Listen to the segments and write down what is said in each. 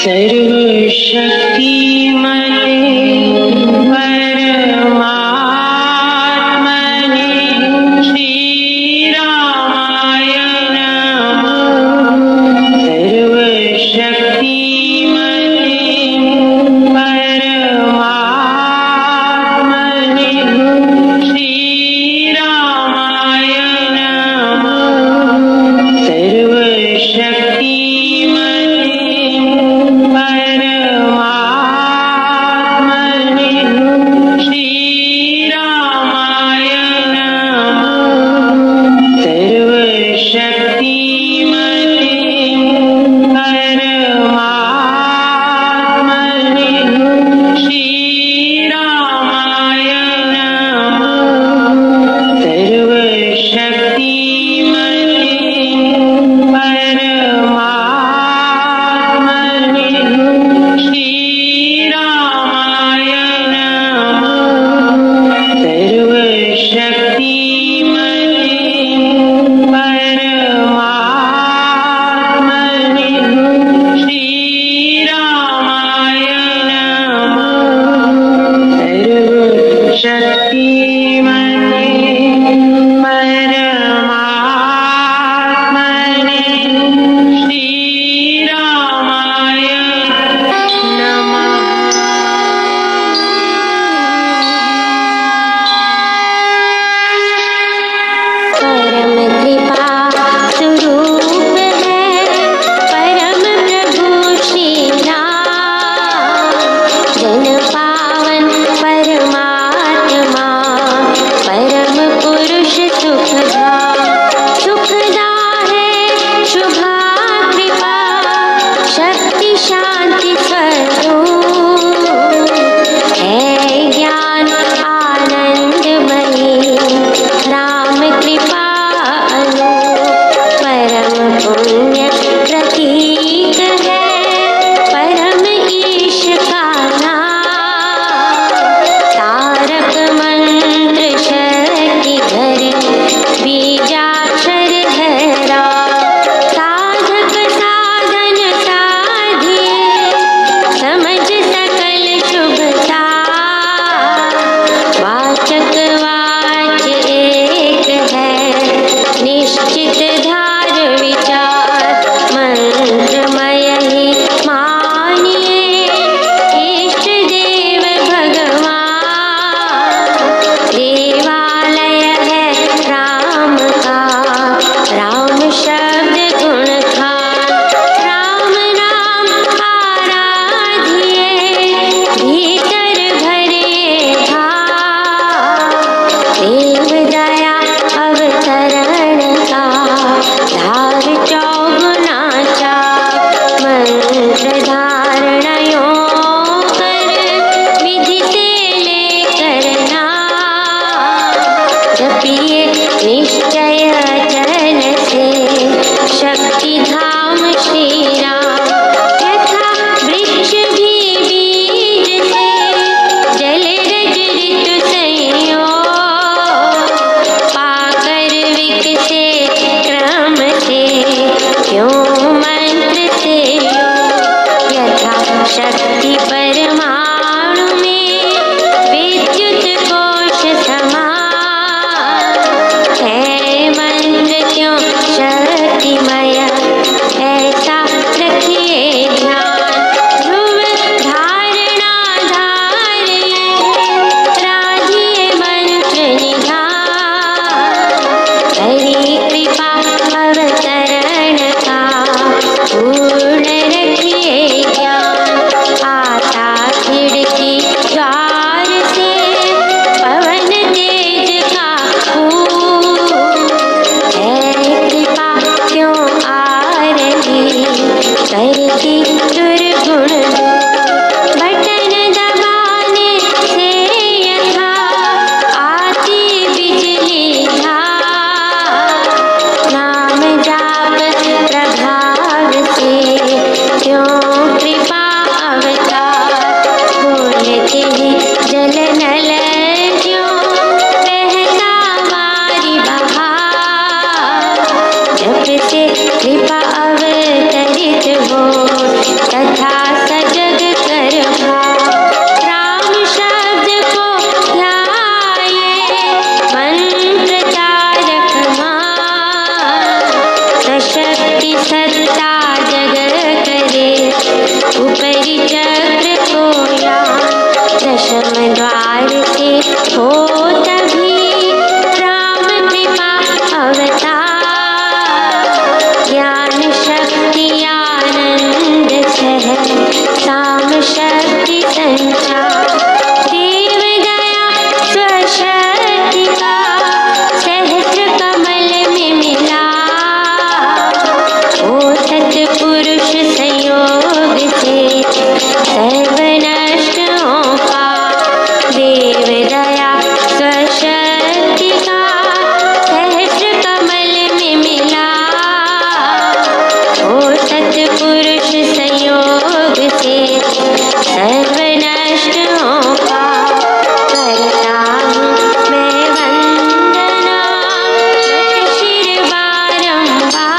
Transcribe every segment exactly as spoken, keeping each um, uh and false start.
कृपा अवतरित हो तथा अपनी सत्ता जग करे, ऊपरी चक्र को यान दशम द्वार से हो तभी राम कृपा अवतार। ज्ञान शक्ति आनंद सह साम शक्ति संचार, देव दया स्वशक्ति का सहस्र कमल में मिला। ओ सतपुरुष संयोग से सर्व नष्ट का, देव दया स्वशक्ति का सहस्र कमल में मिला। ओ सतपुरुष संयोग से सर्व नष्ट का, करता हूँ मैं वंदना लट शिर बारंबार।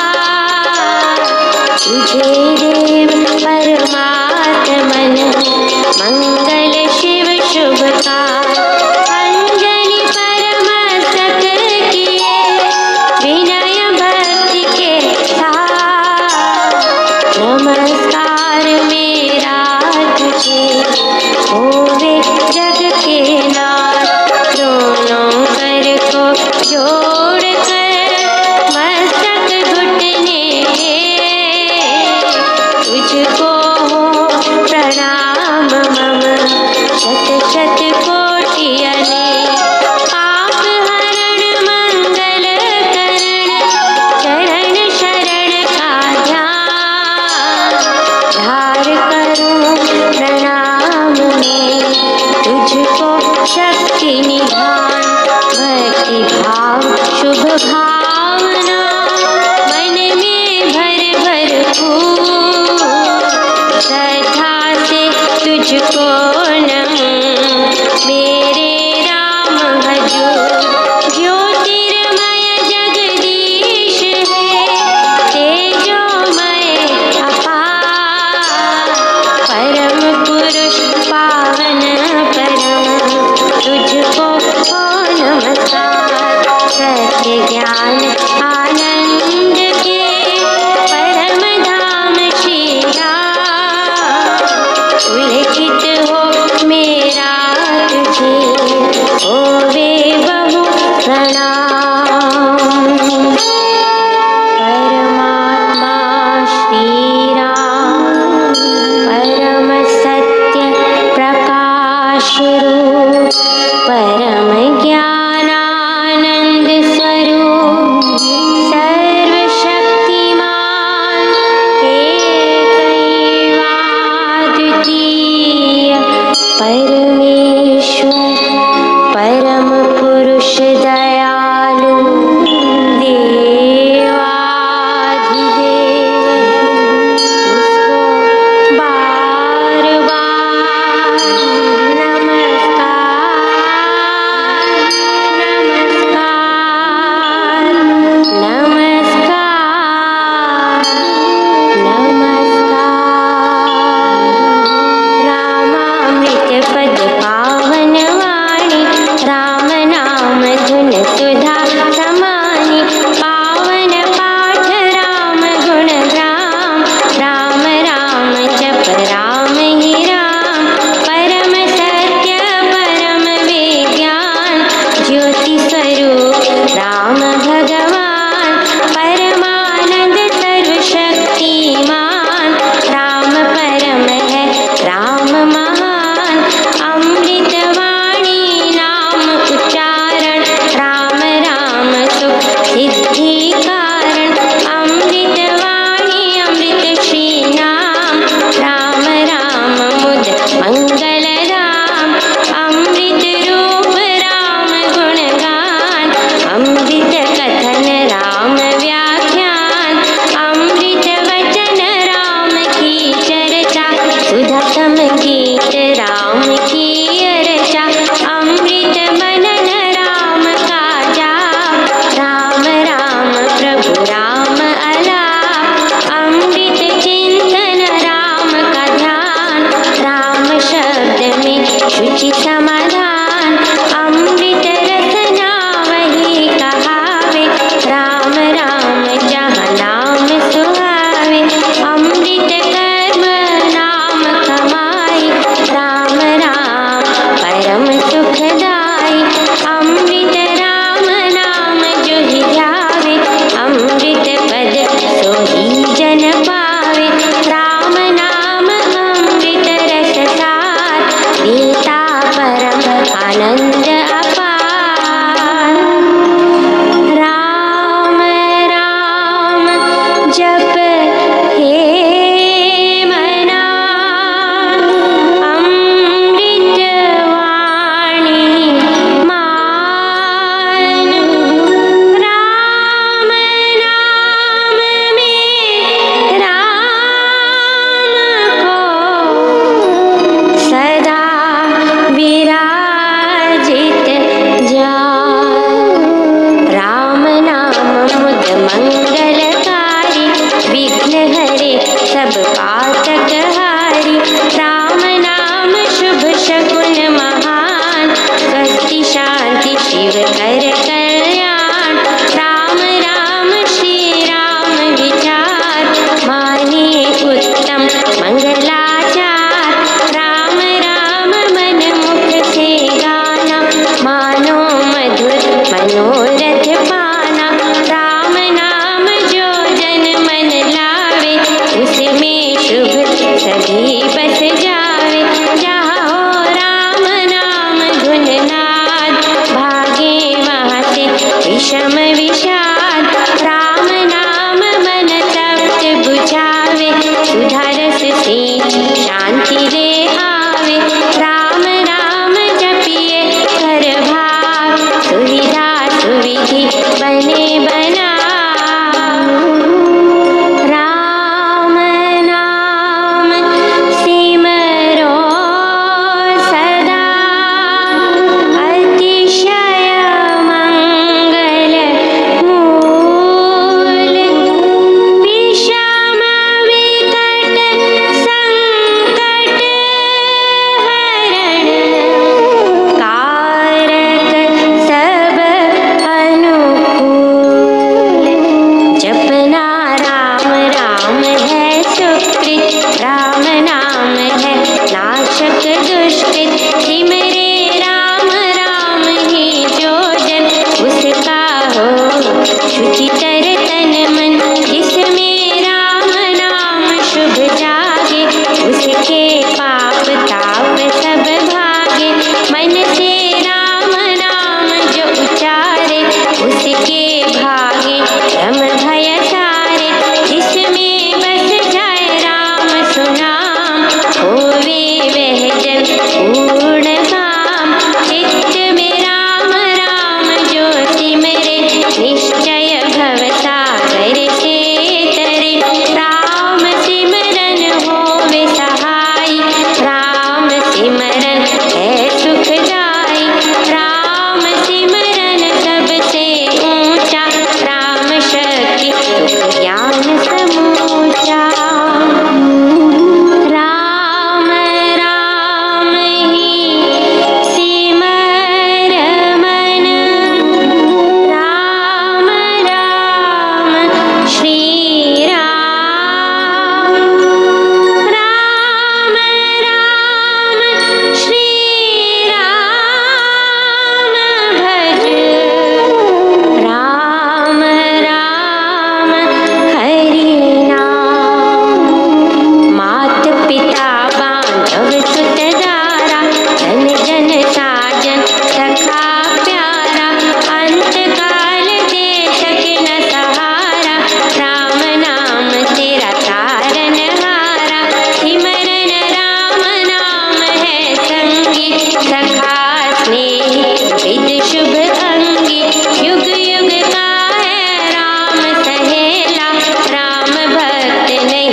तुझे देव परमात्मन मंगल शिव शुभकार। अंजलि परमस्तक किए विनय भक्ति के साथ, नमस्कार मेरा तुझे होवे जग के नाथ। दोनों कर को जोड़ कर मस्तक घुटने तुझको हो प्रणाम मम शत शत कोटि अनेक। पाप हरण मंगल करण चरण शरण का ध्यान, धार करूं प्रणाम में तुझको शक्ति निधान। भक्ति भाव शुभ भावना मन में भर भर फूल, श्रद्धा से तुझको नमूं मेरे राम भजो। ज्योतिर्मय जगदीश है तेजोमय अपार, परम पुरुष पावन परम तुझको हो नमस्कार। सत्य ज्ञान आनंद के परम धाम श्री राम, उल्लेखित हो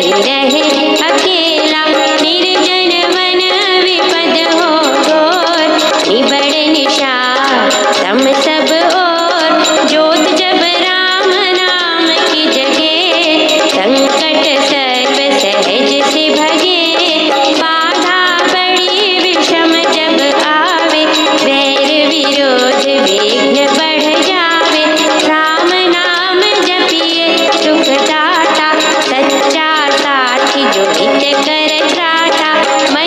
नहीं रहे अकेला। निर्जन वन विपद हो घोर, निबड़ निशान तम सब ओर। ज्योत जब राम नाम की जगे, संकट सर्व सहज से भगे। बाधा बड़ी विषम जब आवे, वैर विरोध विघ्न बढ़ जावे। राम नाम जपिए सुख दाता, सच्चा साथी जो हित कर त्राता।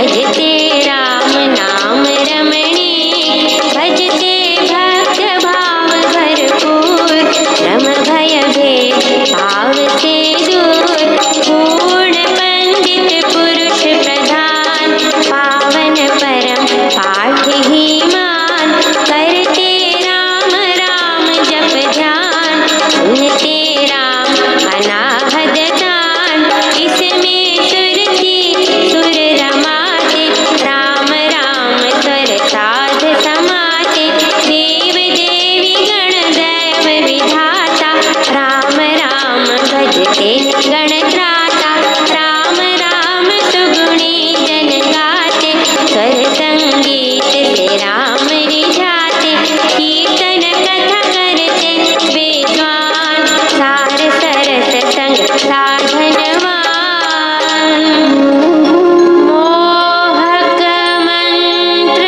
भजते राम नाम रमणीक, भजते भक्त भाव भरपूर, रम भय भेद भाव से दूर, पूर्ण पंडित पुरुष प्रधान, पावन परम पाठ ही मान, करते राम राम जप ध्यान, सुनते राम अनाहद तान, इसमें सुरति सुर रमाते, राम राम स्वर साध समाते, देव देवी गण दैव विधाता, राम राम भजते गण त्राता, राम राम सुगुणी जन गाते, स्वर संगीत से राम रिझाते, कीर्तन कथा करते विद्वान, सार सरस संग साधनवान, मोहक मंत्र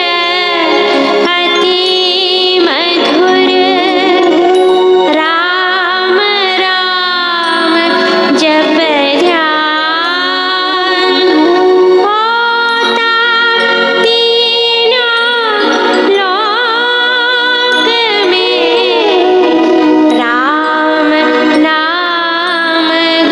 अति मधुर, राम राम जप ध्यान, होता तीनों लोक में, राम नाम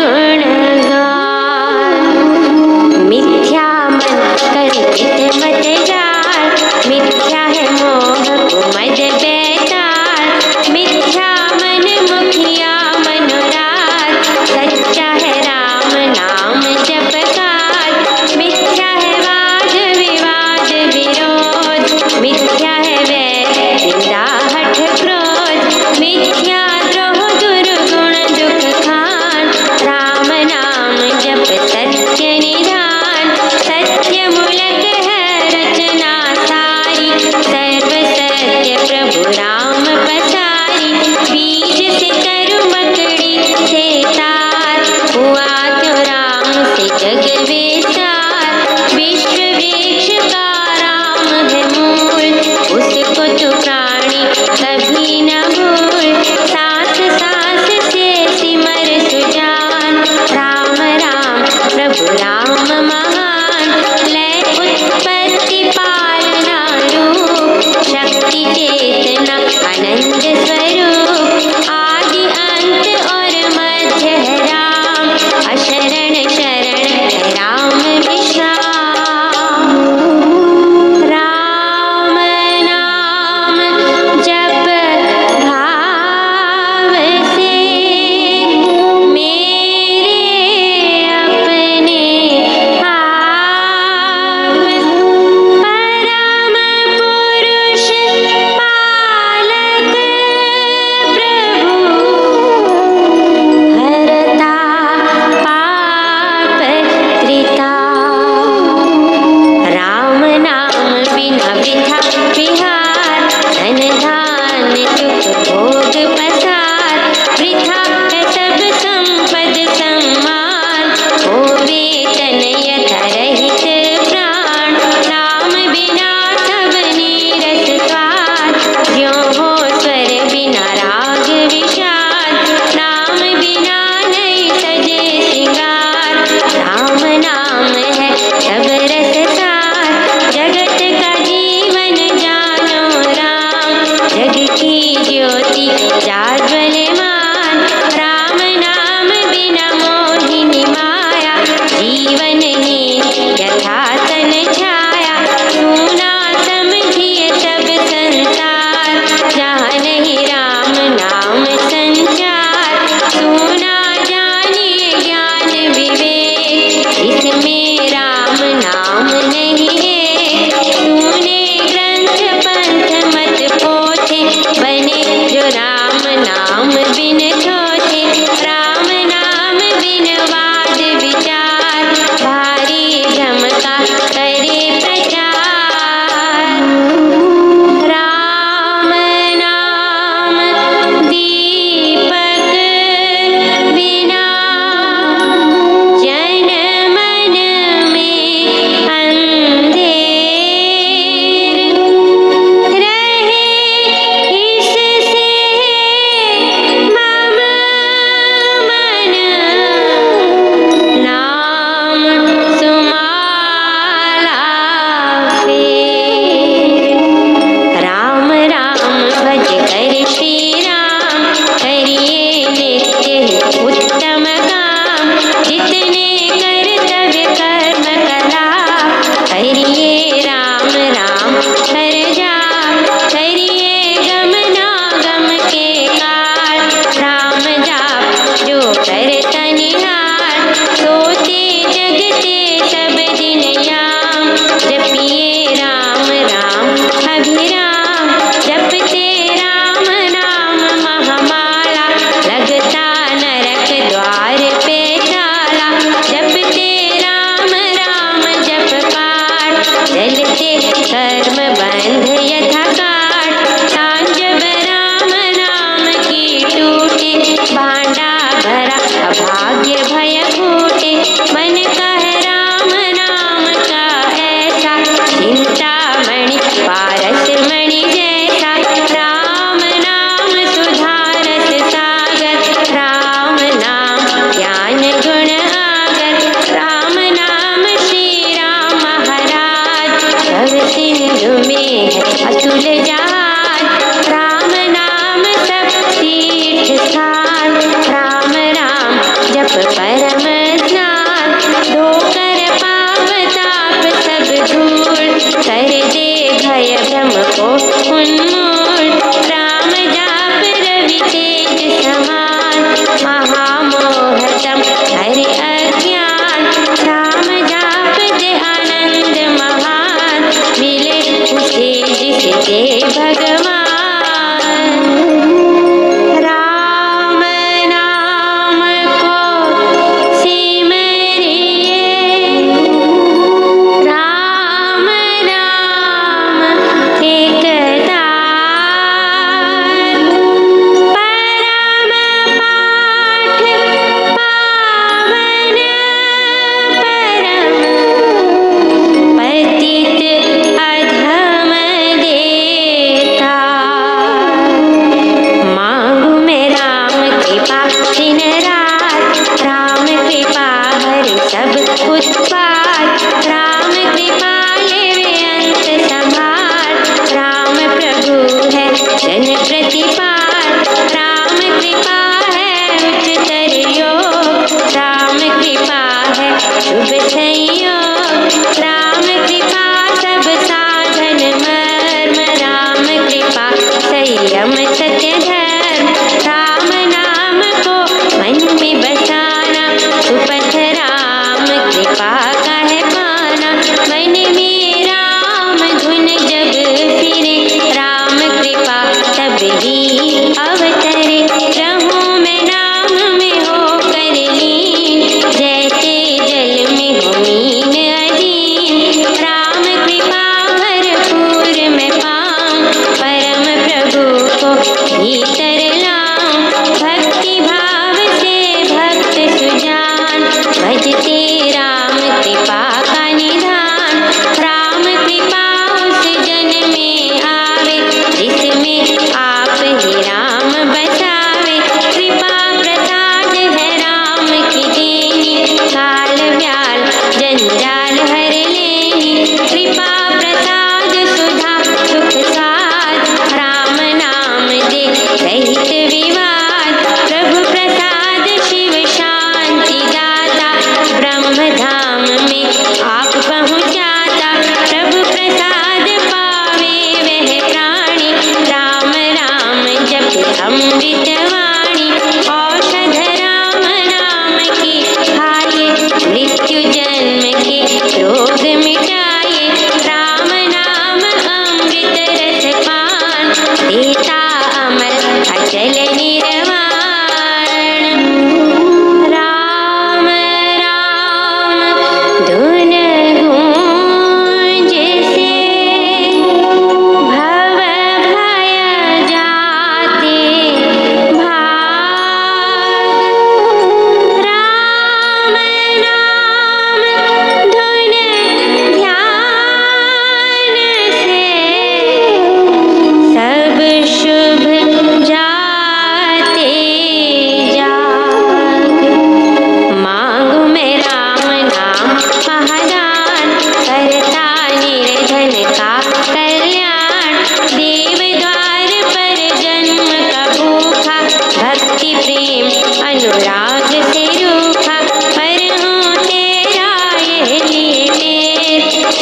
गुणगान, मिथ्या मन कल्पित मत जाल, मिथ्या है मोह कुमद बैताल, मिथ्या मन मुखिया मनोराथ, सच्चा है राम नाम जपकाल, मिथ्या है वाद विवाद विरोध, मिथ्या है वैर निंदा हठ क्रोध, मिथ्या द्रोह दुर्गुण दुख खान, राम नाम जप सत्य निधान, सत्य मूलक है रचना सारी, सर्व सत्य प्रभु राम पसारी, बीज से तरु मकड़ी से तार, हुआ तो राम से जग विस्तार, विश्व वृक्ष का राम है मूल, उसको तो प्राणी कभी न भूल, सांस सांस से सिमर सुजान, राम राम प्रभु राम महान, लय उत्पत्ति पालना रूप, शक्ति चेतना आनंद स्वरूप, आदि अंत और मध्य है राम, अशरण शरण है राम विश्राम, राम नाम जप भाव से, मेरे अपने आप, परम पुरुष पालक प्रभु, हरता पाप त्रिताप, राम नाम बिना वृथा विहार, धन धान सुख भोग पसार, वृथा है सब संपद सम्मान, होवे तन यथा रहित प्राण, राम बिना सब नीरस स्वाद, ज्यों हो स्वर बिना राग विषाद, राम बिना नहीं सजे सिंगार, राम नाम है सब रस सार, जगत का जीवन जानो राम, जग की ज्योति जाज्वल्यमान, राम नाम बिना मोहिनी माया, जीवनहीन यथा तन छाया, सुना समझिए सब संसार, जहाँ नहीं राम नाम संचार, सुना जानिए ज्ञान विवेक, इसमें राम नाम नहीं है, सुने ग्रंथ पंथ मत पोथे, बने जो राम नाम बिन छोथे, राम नाम बिन वाद विचार, भारी भ्रम का करे प्रचार, राम नाम दीपक बिना, जन मन में अंधार,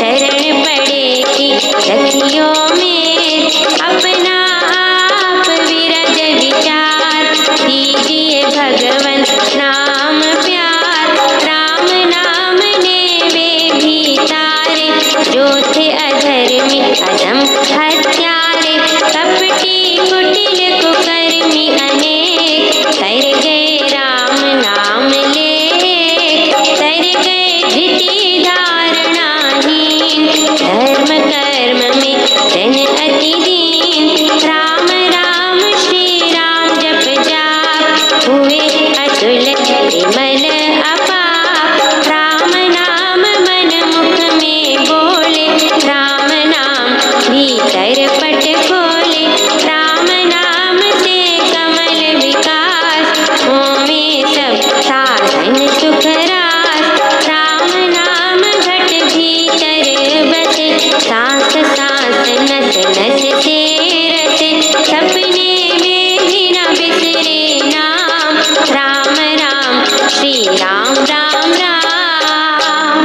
शरण पड़ेगी रखियो में अपना आप विरज विचार दीजिए भगवन नाम प्यार राम नाम ने वे भी तारे जो थे अधर्मी अधम हत्यारे कपटी कुटिल कुकर्मी अनेक कर गए राम नाम ले कर गए धृति धारणाहीन धर्म कर्म में जन अति दीन राम राम श्री राम जप जाप हुए अतुल विमल अपाप राम नाम मन मुख में बोले राम नाम भीतर पट खोले राम नाम से कमल विकास होवे सब साधन सुख रास राम नाम घट भीतर बसे सांस सांस नस नस से रसे सपने में भी न बिसरे नाम राम राम श्री राम राम राम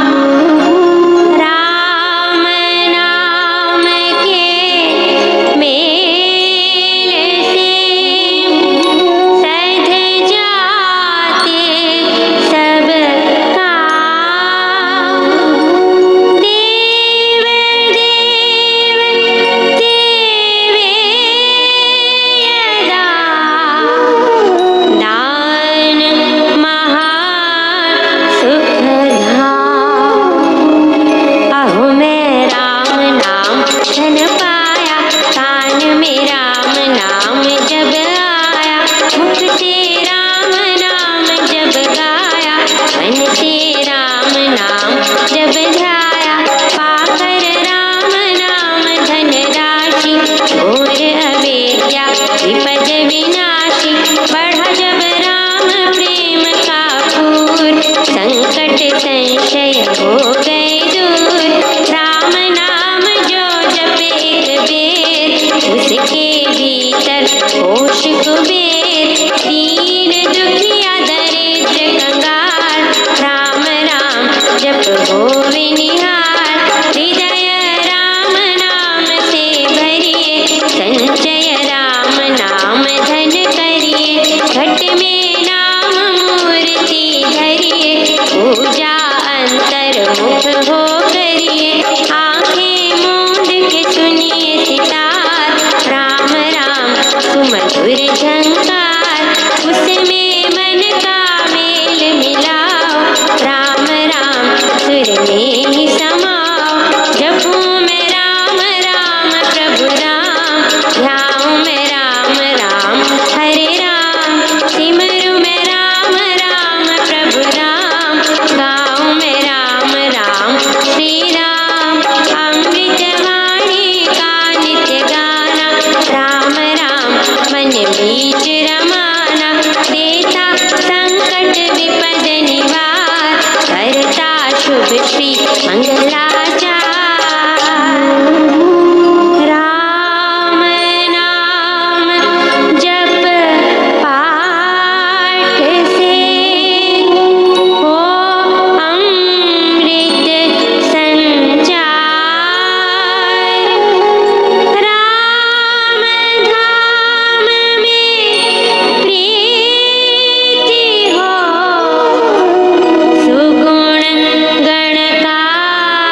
राम नाम के मेल से सध जाते सब काम देव देव देवे यदा दान महान सुखधाम अहो मैं राम नाम धन पाया कान में राम नाम जब आया मुख से राम नाम जब गाया मन से राम नाम जब ध्याया पाकर राम नाम धन राशि घोर अवेद्या विपद विनाशी बढ़ा जब राम प्रेम का पूर संकट संशय हो गए दूर राम नाम जो जपे एक बेर उसके भीतर होश कुबेर दीन दुखिया दरिद्र कंगाल राम राम जप होवे निहाल हृदय राम नाम से भरिए संचय राम नाम धन करिए घट में नाम मूर्ति धरिए पूजा अंतर्मुख हो करिए आंखें मूंद के सुनिए सितार राम राम सुमधुर झंकार उसमें मन का मेल मिलाओ राम राम सुर में ही समाओ जपूं मैं राम राम प्रभु राम ध्याऊं मैं राम राम हरे राम सिमरूं मैं राम राम प्रभु राम गाऊं मैं राम राम श्री राम अमृत वाणी का नित्य गाना राम राम मन बीच रमाना देता संकट विपद निवार करता शुभ श्री मंगलाचार राम नाम जप पाठ से हो अमृत संचार राम धाम में प्रीति हो सुगुण गणकार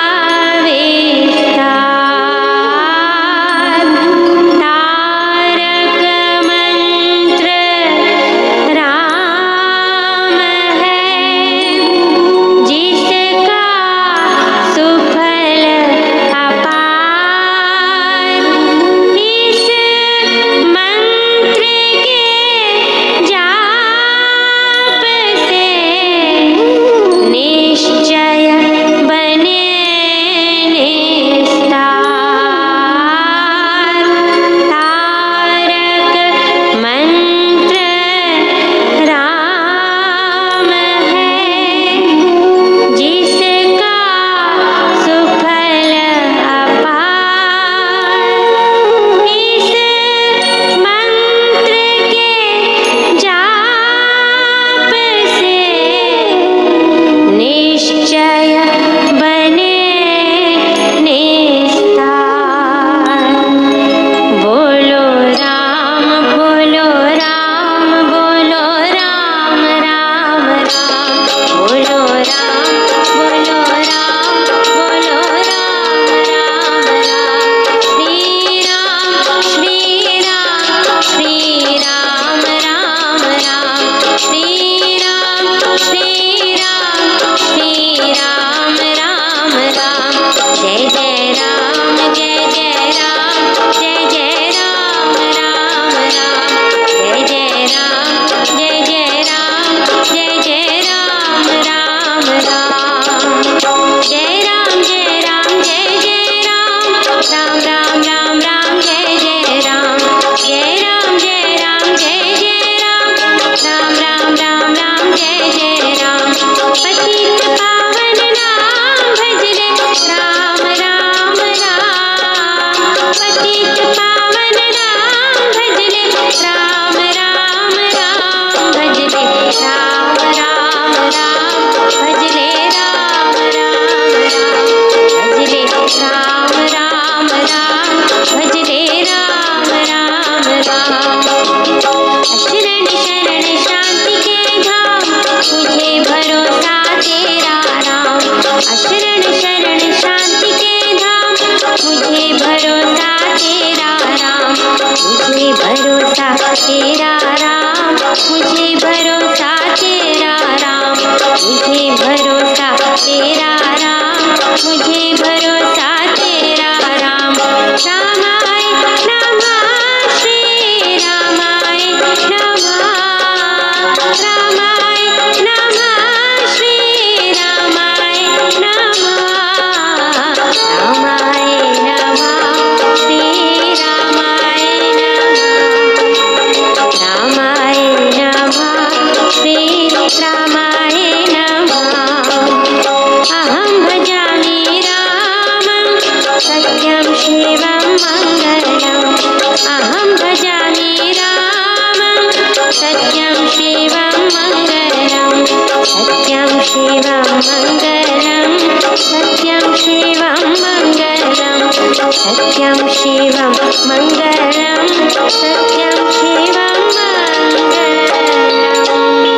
सत्यं शिवं मङ्गलं सत्यं शिवं मङ्गलम्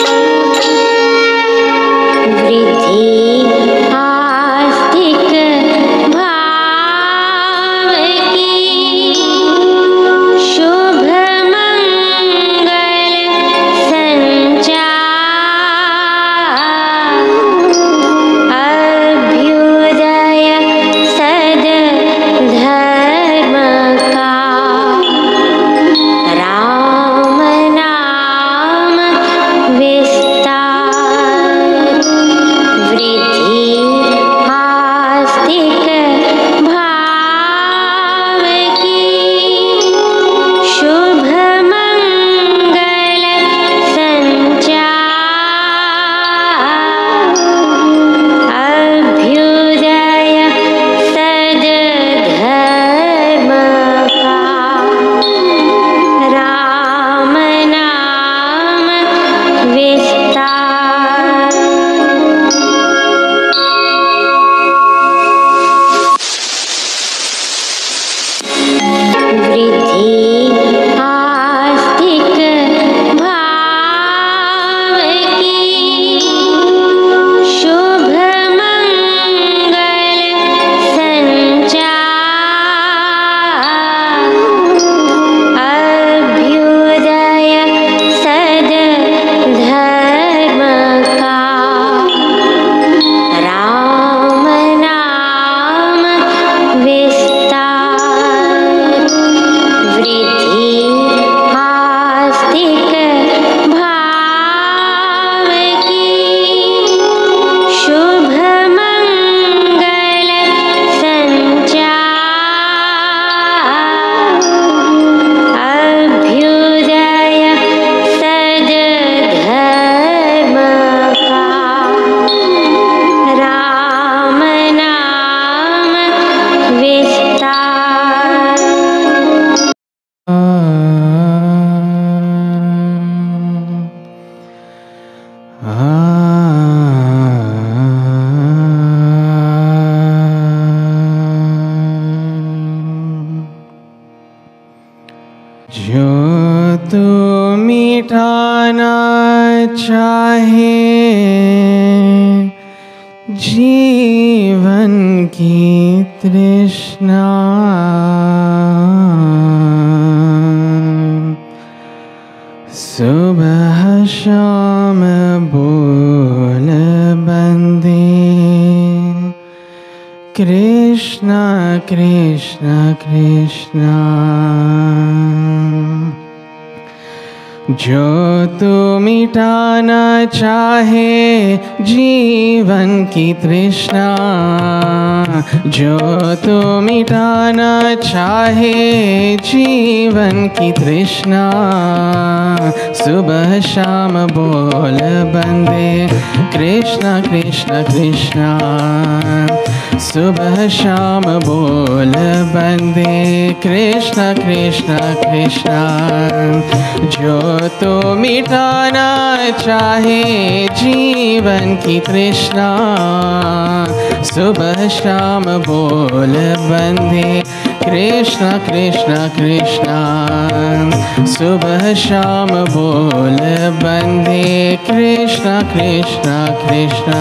वृद्धि आस्तिक भाव की शुभ मंगल संचार अभ्युदय सद धर्म का राम नाम विस्तार वृद्धि आस्तिक भाव की शुभ मंगल संचार अभ्युदय सद धर्म का राम नाम विस्तार वृद्धि आस्तिक भाव की शुभ मंगल संचार अभ्युदय सद धर्म का राम नाम विस्तार वृद्धि आस्तिक भाव की शुभ मंगल संचार अभ्युदय सद धर्म का राम नाम विस्तार जो तू मिटाना चाहे जीवन की तृष्णा सुबह शाम बोल बंदे कृष्णा कृष्णा कृष्णा जो तू मिटाना चाहे जीवन की तृष्णा जो तू मिटाना चाहे जीवन की तृष्णा सुबह शाम बोल बंदे कृष्णा कृष्णा कृष्णा सुबह शाम बोल बंदे कृष्णा कृष्णा कृष्णा जो तो मिटाना चाहे जीवन की तृष्णा सुबह शाम बोल बंदे कृष्णा कृष्णा कृष्णा सुबह शाम बोल बंदे कृष्णा कृष्णा कृष्णा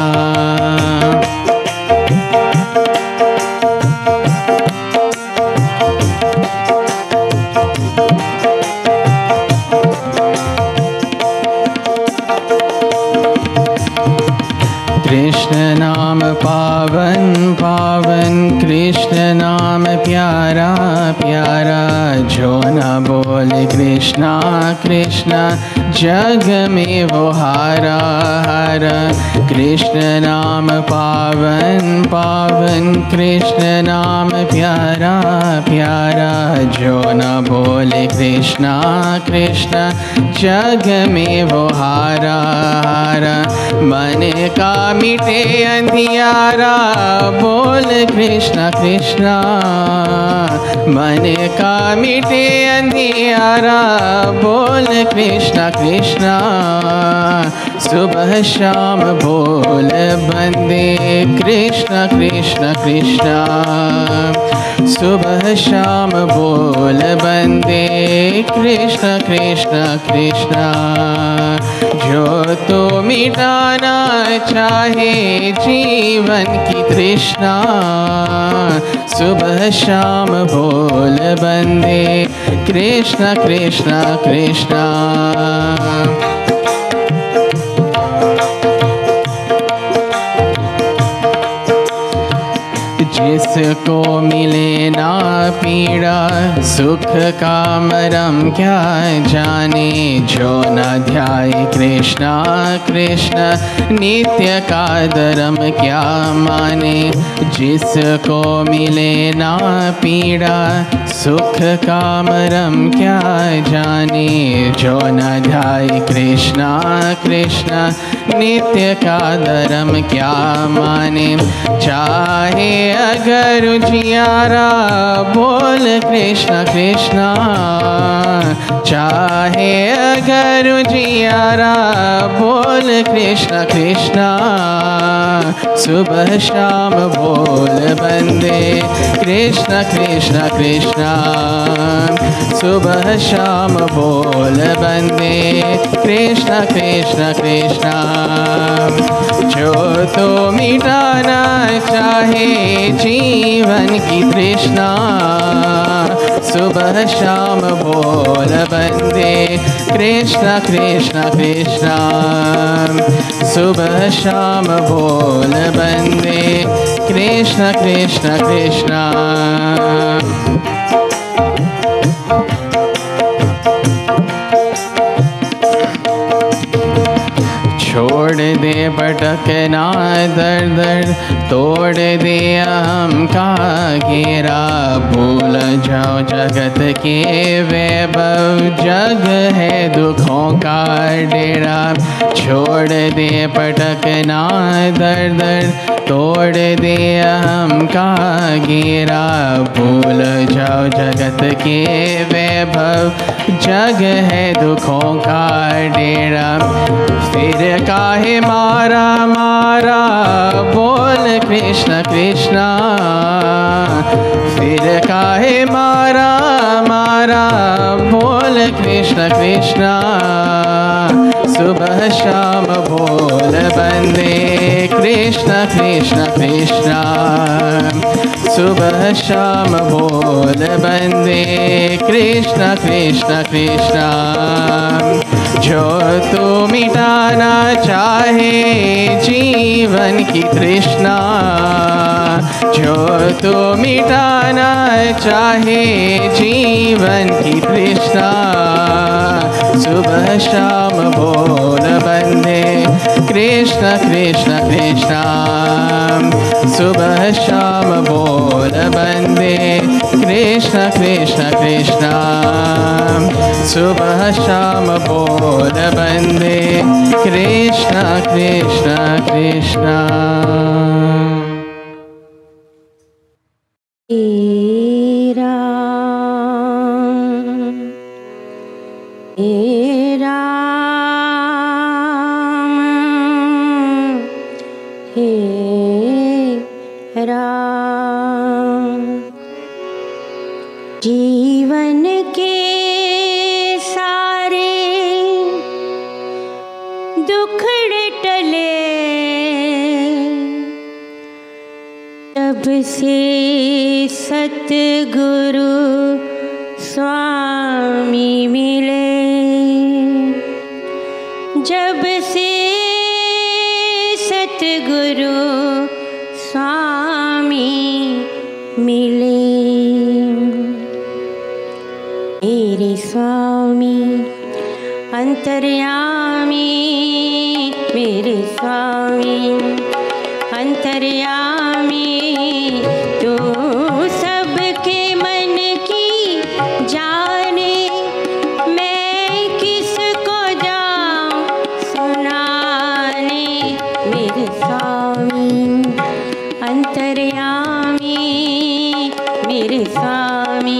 कृष्ण नाम पावन पावन कृष्ण नाम प्यारा प्यारा जो न बोले कृष्णा कृष्णा जग में वो हारा हारा कृष्ण नाम पावन पावन कृष्ण नाम प्यारा प्यारा जो न बोले कृष्णा कृष्णा जग में वो हारा हारा मन का मिटे अंधियारा बोल कृष्णा कृष्णा मन का मिटे अंधियारा बोल कृष्णा कृष्णा सुबह शाम बोल बंदे कृष्णा कृष्णा कृष्णा सुबह शाम बोल बंदे कृष्ण कृष्ण कृष्ण। जो तो मिटाना चाहे जीवन की तृष्णा, सुबह शाम बोल बंदे कृष्ण कृष्ण कृष्ण। जिसको मिले ना पीड़ा सुख का मरम क्या जाने। जो न ध्याए कृष्णा कृष्ण नित्य का धर्म क्या माने। जिसको मिले ना पीड़ा सुख का मरम क्या जाने। जो न ध्याए कृष्णा कृष्ण नित्य का धर्म क्या माने। चाहे अगर जियारा बोल कृष्ण कृष्ण, चाहे अगर जियारा बोल कृष्ण कृष्ण। सुबह शाम बोल बंदे कृष्ण कृष्ण कृष्ण। सुबह शाम बोल बंदे कृष्ण कृष्ण कृष्ण। जो तो मिटाना चाहे जीवन की तृष्णा, सुबह शाम बोल बंदे कृष्ण कृष्ण कृष्ण। सुबह शाम बोल बंदे कृष्ण कृष्ण कृष्ण। छोड़ दे भटकना दर दर, तोड़ दे अहम का घेरा। भूल जाओ जगत के वैभव, जग है दुखों का डेरा। छोड़ दे भटकना दर दर, तोड़ दे अहम का घेरा। भूल जाओ जगत के वैभव, जग है दुखों का डेरा। फिर काहे मारा मारा बोल कृष्ण कृष्ण। फिर काहे मारा मारा बोल कृष्ण कृष्ण। सुबह शाम बोल बंदे कृष्ण कृष्ण कृष्ण। सुबह शाम बोल बंदे कृष्ण कृष्ण कृष्ण। जो तू मिटाना चाहे जीवन की तृष्णा, जो तू मिटाना चाहे जीवन की तृष्णा। सुबह शाम बोल बंदे कृष्ण कृष्ण कृष्ण। सुबह शाम बोल बंदे कृष्ण कृष्ण कृष्ण। सुबह शाम बोल बंदे कृष्ण कृष्ण कृष्ण। हे राम हे राम हे राम। जीवन के सारे दुखड़े टले, जब से सतगुरु स्वामी मिले। जब से सतगुरु स्वामी मिले। मेरे स्वामी अंतर्यामी, मेरे स्वामी अंतर्यामी। तू सबके मन की जाने, मैं किसको जाऊं सुनाने। मेरे स्वामी अंतर्यामी, मेरे स्वामी।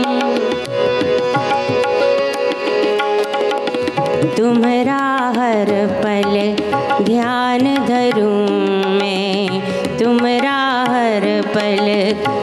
तुम्हारा हर पल ध्यान धरूं मैं, तुम्हारा हर पल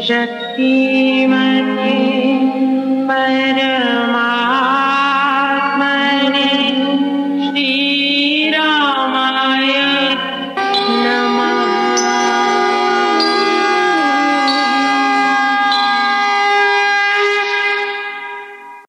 शक्तिमती